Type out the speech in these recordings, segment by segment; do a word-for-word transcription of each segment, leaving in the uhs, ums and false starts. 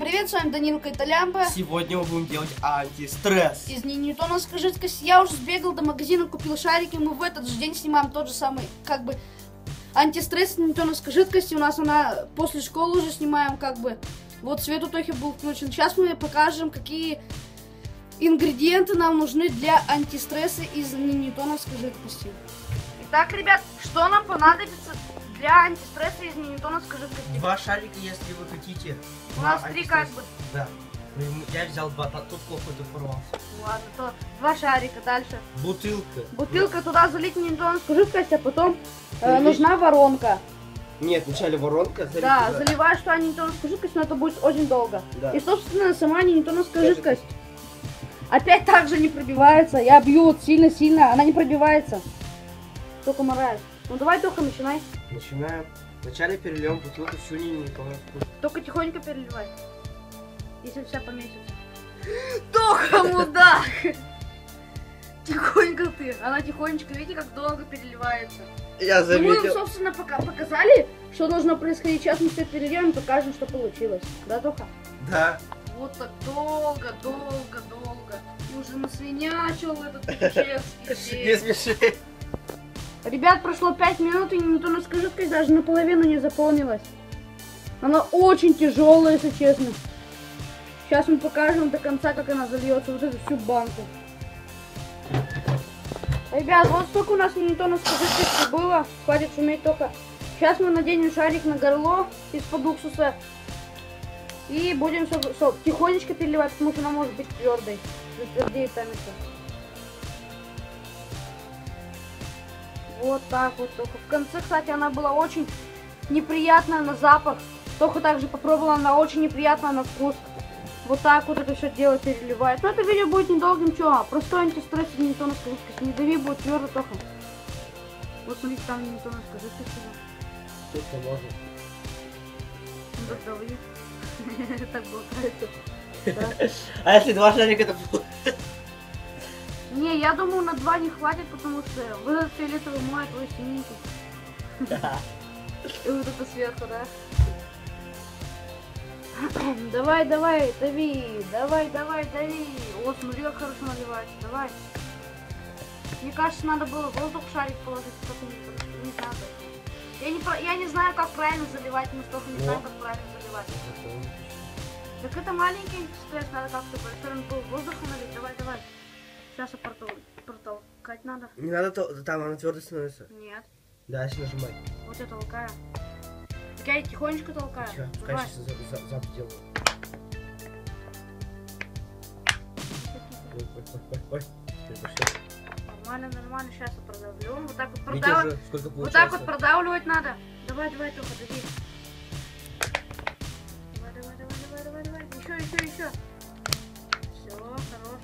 привет, с вами Данилка Италямба. Сегодня мы будем делать антистресс. Из ньютоновской жидкости. Я уже сбегал до магазина, купил шарики. Мы в этот же день снимаем тот же самый, как бы, антистресс из ньютоновской жидкости. У нас она после школы уже снимаем, как бы. Вот свет у Тохи был включен. Сейчас мы покажем, какие ингредиенты нам нужны для антистресса из ньютоновской жидкости. Итак, ребят, что нам понадобится для антистресса из ньютоновской жидкости? Два шарика, если вы хотите. У нас три как бы. Да. Я взял два, тут плохо запорвался. Ладно, то два шарика дальше. Бутылка. Бутылка, туда залить ньютоновскую жидкость, а потом э, нужна воронка. Нет, вначале воронка. Да, туда. Заливаешь туда ньютоновскую жидкость, но это будет очень долго. Да. И, собственно, сама ньютоновская Скажи. жидкость опять так же не пробивается. Я бью вот сильно-сильно, она не пробивается. Только морает. Ну давай, Тоха, начинай. Начинаем. Вначале перельем бутылку всю ньютоновскую. Только тихонько переливай. Если вся поместится. Тоха, мудак! Тихонько ты. Она тихонечко, видите, как долго переливается. Я заметил. Мы, собственно, пока показали, что должно происходить. Сейчас мы все перельем и покажем, что получилось. Да, Тоха? Да. Вот так долго, долго, долго. И уже насвинячил этот чешский. Не смеши. Ребят, прошло пять минут, и ньютоновская жидкость даже наполовину не заполнилась. Она очень тяжелая, если честно. Сейчас мы покажем до конца, как она зальется, вот эту всю банку. Ребят, вот столько у нас ньютоновской жидкости было. Хватит шуметь только. Сейчас мы наденем шарик на горло из-под уксуса. И будем все, все тихонечко переливать, потому что она может быть твердой. Затвердеет томится. Вот так вот только. В конце, кстати, она была очень неприятная на запах. Тоха также попробовала, она очень неприятная на вкус. Вот так вот это все дело переливает. Но это видео будет недолгим, что? Простой антистресс из ньютоновской жидкости. Не дави, будет твердо, Тоха. Вот смотрите, там ньютоновская жидкость. Что-то можно. Ну так дави. Так болтается. А если два шарика, это... Не, я думаю, на два не хватит, потому что вот этот фиолетовый мой, твой синенький. И вот это сверху, да? Давай, давай, дави, давай, давай, дави. Вот, смотри, как хорошо наливается, давай. Мне кажется, надо было воздух в шарик положить, только не, не знаю. Я не, я не знаю, как правильно заливать, мы столько не знаем, как правильно заливать. Так это маленький стресс, надо как-то большой был воздуха налить, давай, давай. Сейчас я протол... протолкать надо. Не надо, то... там она твердо становится. Нет. Дальше нажимай. Вот я толкаю. Так я тихонечко толкаю. Все, пускай сейчас за, за, за делаю. Ой, ой, ой, ой, ой. Нормально, нормально, сейчас я продавлю. Вот так вот продавливать. Вот так вот продавливать надо. Давай, давай, только дави. Давай, давай, давай, давай, давай, давай. Еще, еще, еще. Все, хорош.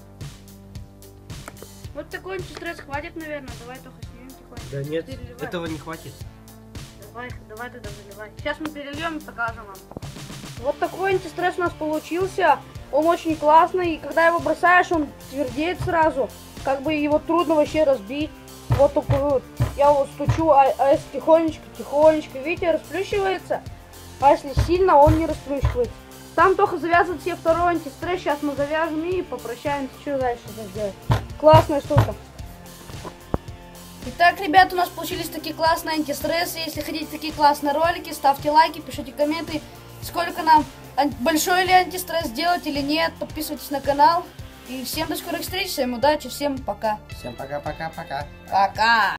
Вот такой антистресс хватит, наверное. Давай, только снимем тихонько. Да нет, переливай. Этого не хватит. Давай, давай тогда заливай. Сейчас мы перельем и покажем вам. Вот такой антистресс у нас получился. Он очень классный. И когда его бросаешь, он твердеет сразу. Как бы его трудно вообще разбить. Вот такой вот. Я его стучу, а, а если тихонечко, тихонечко, видите, расплющивается. А если сильно, он не расплющивается. Там только завязывает себе второй антистресс. Сейчас мы завяжем и попрощаемся. Что дальше сделать? Классная штука. Итак, ребята, у нас получились такие классные антистрессы. Если хотите такие классные ролики, ставьте лайки, пишите комменты, сколько нам, большой ли антистресс делать или нет. Подписывайтесь на канал. И всем до скорых встреч, всем удачи, всем пока. Всем пока-пока-пока. Пока.